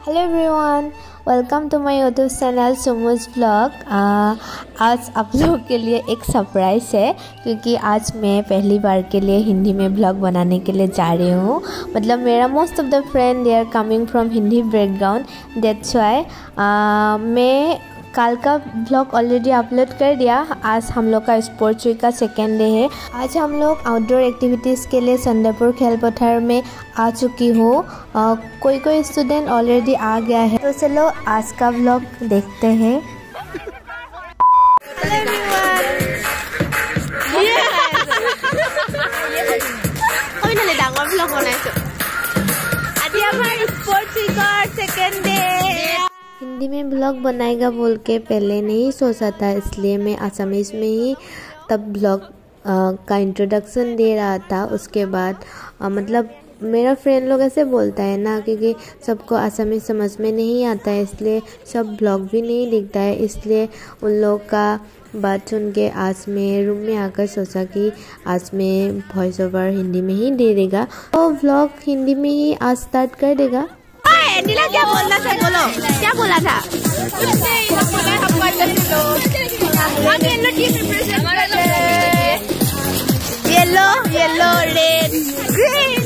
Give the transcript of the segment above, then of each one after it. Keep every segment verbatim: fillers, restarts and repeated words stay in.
Hello everyone, welcome to my YouTube channel Sumuj blog. आज आप लोगों के लिए एक सरप्राइज़ है क्योंकि आज मैं पहली बार के लिए हिंदी में ब्लॉग बनाने के लिए जा रही हूँ। मतलब मेरा most of the friend they are coming from Hindi background, that's why मैं कल का ब्लॉग ऑलरेडी अपलोड कर दिया। आज हम लोग का स्पोर्ट्स वीक का सेकेंड डे है। आज हम लोग आउटडोर एक्टिविटीज़ के लिए संडेपुर खेल पथार में आ चुकी हूँ। कोई कोई स्टूडेंट ऑलरेडी आ गया है, तो चलो आज का ब्लॉग देखते हैं। हिंदी में ब्लॉग बनाएगा बोल के पहले नहीं सोचा था, इसलिए मैं असमीज़ में ही तब ब्लॉग का इंट्रोडक्शन दे रहा था। उसके बाद आ, मतलब मेरा फ्रेंड लोग ऐसे बोलता है ना, क्योंकि सबको असमीज़ समझ में नहीं आता है, इसलिए सब ब्लॉग भी नहीं दिखता है। इसलिए उन लोग का बात सुन के आज मैं रूम में आकर सोचा कि आज मैं वॉइस ओवर हिंदी में ही दे देगा, तो ब्लॉग हिंदी में ही आज स्टार्ट कर देगा। नीला क्या बोलना था, बोलो क्या बोला था? Yellow yellow red green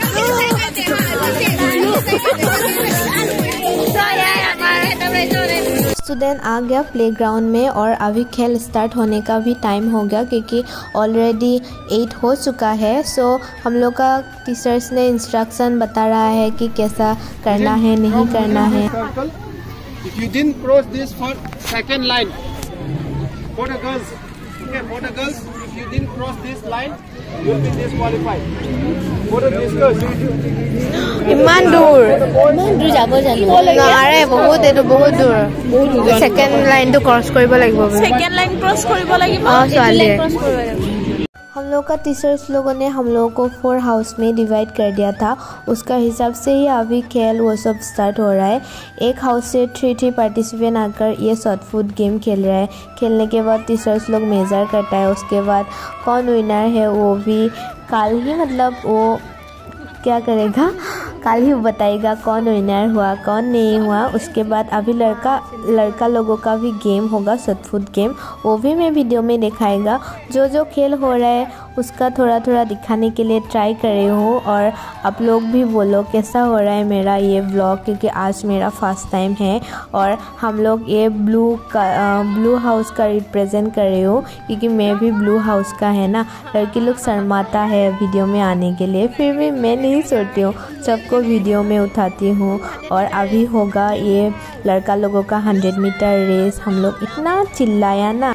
student आ गया प्लेग्राउंड में और अभी खेल स्टार्ट होने का भी टाइम हो गया क्योंकि ऑलरेडी एट हो चुका है। सो हम लोग का टीचर्स ने इंस्ट्रक्शन बता रहा है कि कैसा करना है, नहीं करना है। If you didn't cross this for second line, for the girls, okay, for the girls, if you didn't cross this line, you will be disqualified. For the discus, ইমান দূৰ ইমান দূৰ যাব জানো নাৰে, বহুত এইটো বহুত দূৰ, সেকেন্ড লাইনটো ক্ৰছ কৰিব লাগিব। সেকেন্ড লাইন ক্ৰছ কৰিব লাগিব অ ছোৱালী। हम लोग का टीचर्स लोगों ने हम लोगों को फोर हाउस में डिवाइड कर दिया था, उसका हिसाब से ही अभी खेल वो सब स्टार्ट हो रहा है। एक हाउस से थ्री थ्री पार्टिसिपेंट आकर ये शॉर्ट फुट गेम खेल रहा है। खेलने के बाद टीचर्स लोग मेज़र करता है, उसके बाद कौन विनर है वो भी कल ही, मतलब वो क्या करेगा कल ही बताएगा कौन विनर हुआ कौन नहीं हुआ। उसके बाद अभी लड़का लड़का लोगों का भी गेम होगा, शॉट फुट गेम, वो भी मैं वीडियो में दिखाएगा। जो जो खेल हो रहा है उसका थोड़ा थोड़ा दिखाने के लिए ट्राई कर रही हूँ। और आप लोग भी बोलो कैसा हो रहा है मेरा ये व्लॉग, क्योंकि आज मेरा फर्स्ट टाइम है और हम लोग ये ब्लू का ब्लू हाउस का रिप्रेजेंट कर रही हूँ क्योंकि मैं भी ब्लू हाउस का है ना। लड़की लोग शर्माता है वीडियो में आने के लिए, फिर भी मैं नहीं सोचती हूँ, सबको वीडियो में उठाती हूँ। और अभी होगा ये लड़का लोगों का हंड्रेड मीटर रेस। हम लोग इतना चिल्लाया ना।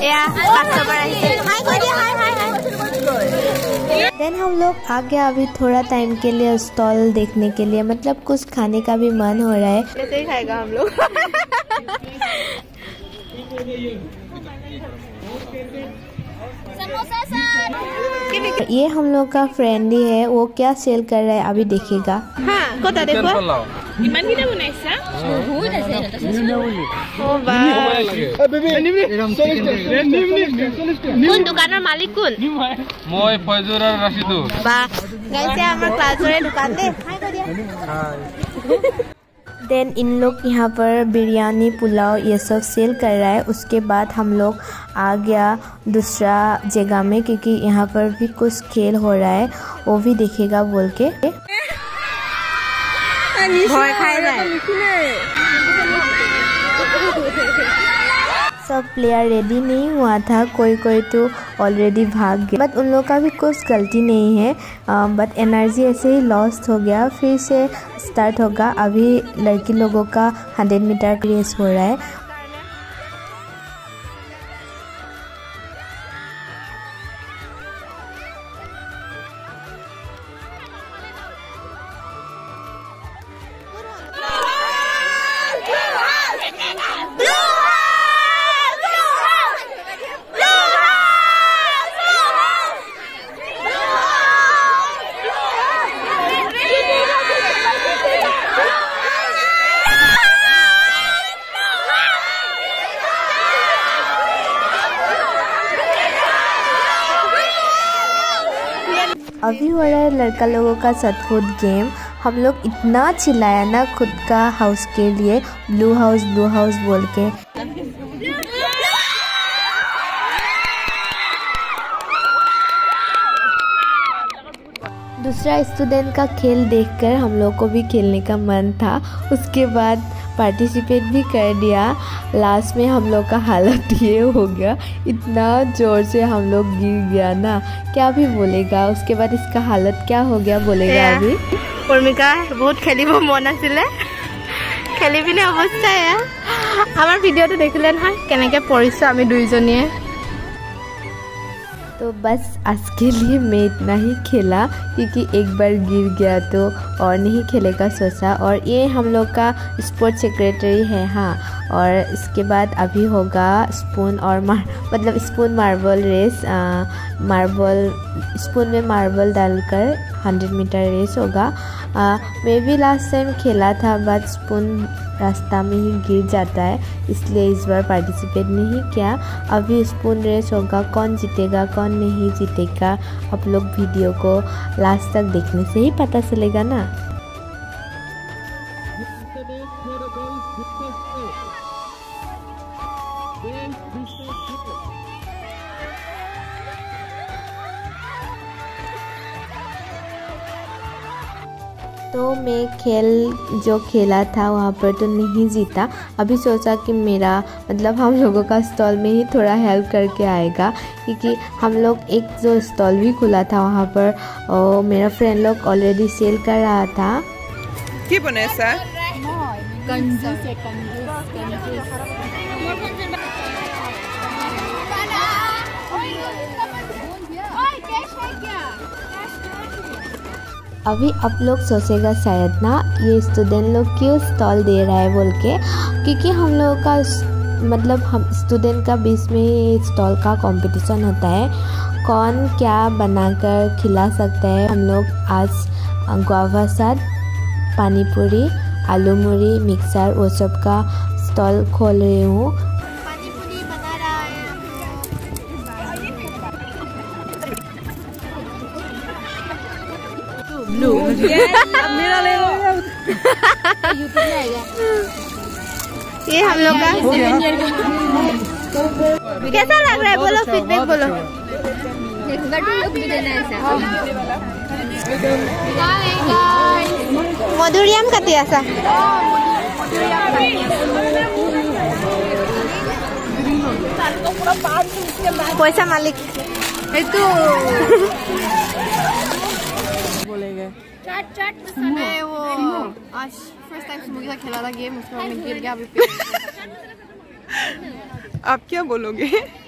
देन हम लोग आ गया अभी थोड़ा टाइम के लिए स्टॉल देखने के लिए, मतलब कुछ खाने का भी मन हो रहा है। कैसे ही खाएगा हम लोग। ये हम लोग का फ्रेंड ही है, वो क्या सेल कर रहा है अभी देखेगा। हाँ, कोता देखो। इमान कितना बनाइसा? बहुत আছে। ओ वाह। কোন দোকানৰ মালিক কোন? মই ফয়জুৰ আৰু ৰাশিদু। বাহ, গাইছে আমাৰ ক্লাছৰে দোকান দে। হাই কৰি দিয়া। देन इन लोग यहाँ पर बिरयानी पुलाव ये सब सेल कर रहा है। उसके बाद हम लोग आ गया दूसरा जगह में क्योंकि यहाँ पर भी कुछ खेल हो रहा है, वो भी देखेगा बोल के। सब प्लेयर रेडी नहीं हुआ था, कोई कोई तो ऑलरेडी भाग गया, बट उन लोगों का भी कुछ गलती नहीं है। बट एनर्जी ऐसे ही लॉस्ट हो गया। फिर से स्टार्ट होगा। अभी लड़की लोगों का हंड्रेड मीटर रेस हो रहा है। अभी हो रहा है लड़का लोगों का शॉट फुट गेम। हम लोग इतना चिल्लाया ना खुद का हाउस के लिए, ब्लू हाउस ब्लू हाउस बोल के। दूसरा स्टूडेंट का खेल देखकर हम लोग को भी खेलने का मन था। उसके बाद पार्टिसिपेट भी कर दिया। लास्ट में हम लोग का हालत ये हो गया, इतना ज़ोर से हम लोग गिर गया ना, क्या भी बोलेगा। उसके बाद इसका हालत क्या हो गया बोलेगा अभी। कर्मिका बहुत खेलिब मन आছিলে, खेली पिने अवस्था है। हमार वीडियो देखिले ना केनेके परिसो आमी दुइजनिए। तो बस आज के लिए मैं इतना ही खेला, क्योंकि एक बार गिर गया तो और नहीं खेलेगा सोचा। और ये हम लोग का स्पोर्ट्स सेक्रेटरी है। हाँ, और इसके बाद अभी होगा स्पून और मार मतलब spoon marble race. Marble spoon में मार्बल डालकर हंड्रेड मीटर रेस होगा। आ, मैं भी लास्ट टाइम खेला था, बट स्पून रास्ता में ही गिर जाता है, इसलिए इस बार पार्टिसिपेट नहीं किया। अभी स्पून रेस होगा, कौन जीतेगा कौन नहीं जीतेगा आप लोग वीडियो को लास्ट तक देखने से ही पता चलेगा ना। तो मैं खेल जो खेला था वहाँ पर तो नहीं जीता। अभी सोचा कि मेरा मतलब हम लोगों का स्टॉल में ही थोड़ा हेल्प करके आएगा, क्योंकि हम लोग एक जो स्टॉल भी खुला था वहाँ पर ओ, मेरा फ्रेंड लोग ऑलरेडी सेल कर रहा था। क्या बने सर? अभी आप लोग सोचेगा शायद ना ये स्टूडेंट लोग क्यों स्टॉल दे रहा है बोल के, क्योंकि हम लोगों का मतलब हम स्टूडेंट का बीच में ये स्टॉल का कंपटीशन होता है, कौन क्या बनाकर खिला सकता है। हम लोग आज गुआवा साथ पानी पूरी, आलू मूरी, मिक्सर वो सब का स्टॉल खोल रही हूँ। मेरा ले लो। ये हम लोग का कैसा लग रहा है बोलो, फीडबैक बोलो। मधुरियम काटी आसा पैसा मालिक चाट चाट मैं वो आज फर्स्ट टाइम मुझे साथ खेला था गेम, उसके बाद मैं गिर गया। अभी आप क्या बोलोगे?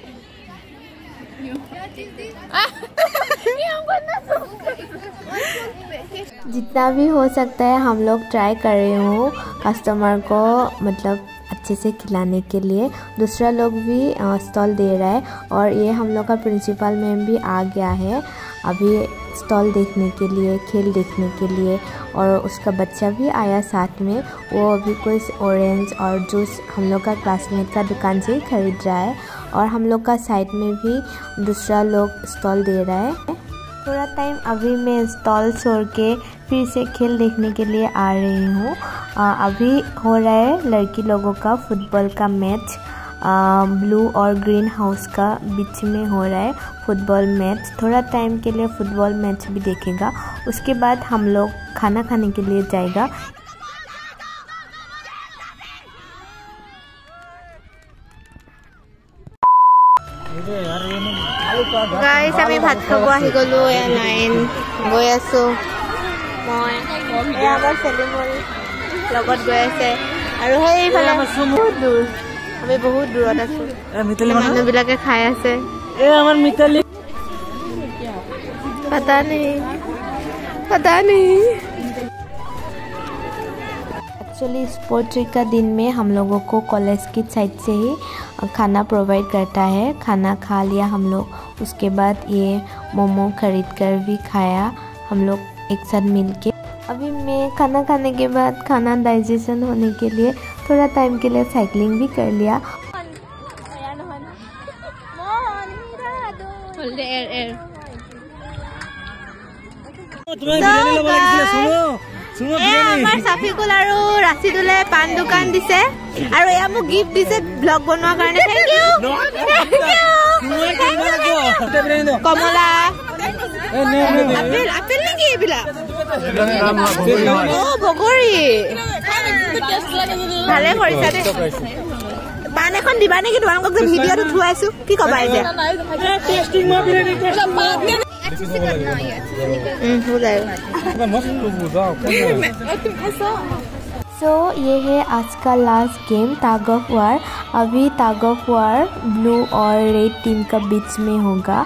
जितना भी हो सकता है हम लोग ट्राई कर रहे हो कस्टमर को मतलब अच्छे से खिलाने के लिए। दूसरा लोग भी स्टॉल दे रहा है, और ये हम लोग का प्रिंसिपल मैम भी आ गया है अभी स्टॉल देखने के लिए, खेल देखने के लिए। और उसका बच्चा भी आया साथ में, वो अभी कुछ ऑरेंज और जूस हम लोग का क्लासमेट का दुकान से ही खरीद रहा है। और हम लोग का साइड में भी दूसरा लोग स्टॉल दे रहा है। थोड़ा टाइम अभी मैं स्टॉल छोड़ के फिर से खेल देखने के लिए आ रही हूँ। अभी हो रहा है लड़की लोगों का फुटबॉल का मैच, ब्लू और ग्रीन हाउस का बीच में हो रहा है फुटबॉल मैच। थोड़ा टाइम के लिए फुटबॉल मैच भी देखेगा, उसके बाद हम लोग खाना खाने के लिए जाएगा। गाइस আমি ভাত খাব আহি গলো, এয়া নাইন গৈ আছো মই, এয়া আমাৰ চেলিমল লগত গৈ আছে, আৰু সেইফালে বহুত দূৰ, আমি বহুত দূৰত আছো। মানুহবিলাকে খাই আছে। এ আমাৰ মিতালি पता नहीं पता नहीं। एक्चुअली स्पोर्ट्स वीक का दिन में हम लोगों को कॉलेज की साइड से ही खाना प्रोवाइड करता है। खाना खा लिया हम लोग, उसके बाद ये मोमो खरीद कर भी खाया हम लोग एक साथ मिलके। अभी मैं खाना खाने के बाद खाना डाइजेशन होने के लिए थोड़ा टाइम के लिए साइकिलिंग भी कर लिया। तुम्हें बिरयानी लगा सुनो আমাৰ চাফিকুল আৰু ৰাছিদুলে পাণ দোকান দিছে আৰু এয়া মোক গিফ্ট দিছে ব্লগ বনোৱাৰ কাৰণে থেংক ইউ কমলা আপেল আপেল নেকি এইবিলাক অ বগৰী ভালে কৰিছা দে পাণ এখন দিবা নেকি তোমালোকক যে ভিডিঅ'ত উঠুৱাইছো কি ক'বা এতিয়া सो ये है आज का last game tug of war. अभी टग ऑफ वार ब्लू और रेड टीम का बीच में होगा।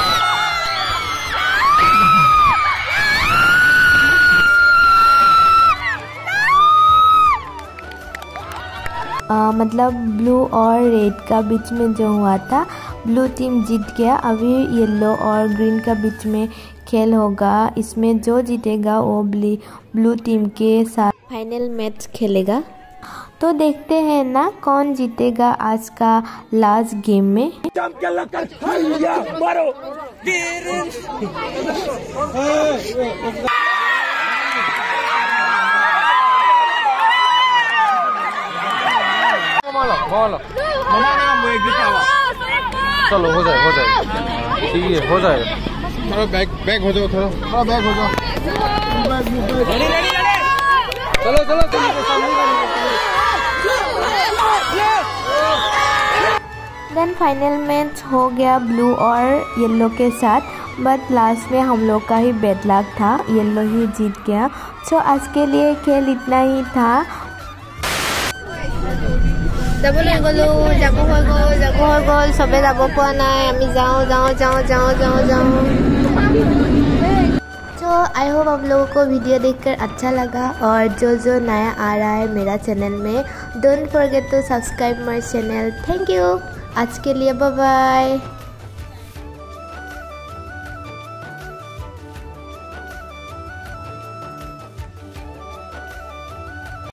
आ, मतलब ब्लू और रेड का बीच में जो हुआ था ब्लू टीम जीत गया। अभी येलो और ग्रीन का बीच में खेल होगा। इसमें जो जीतेगा वो ब्लू टीम के साथ फाइनल मैच खेलेगा। तो देखते हैं ना कौन जीतेगा आज का लास्ट गेम में। चलो हो जाए हो जाए ठीक है हो जाएगा थोड़ा बैक बैक हो जाओ थोड़ा थोड़ा बैक हो जाओ चलो चलो देन फाइनल मैच हो गया ब्लू और येलो के साथ। बट लास्ट में हम लोग का ही बैड लक था, येलो ही जीत गया। सो आज के लिए खेल इतना ही था। যাবলৈ গ'লো যাব হৈ গ'ল যাব হৈ গ'ল চবে যাব পৰা নাই আমি যাওঁ যাওঁ যাওঁ যাওঁ যাওঁ যাওঁ तो आई होप आप लोगों को वीडियो देखकर अच्छा लगा। और जो जो नया आ रहा है मेरा चैनल में don't forget to subscribe my channel. Thank you. आज के लिए बाय बाय।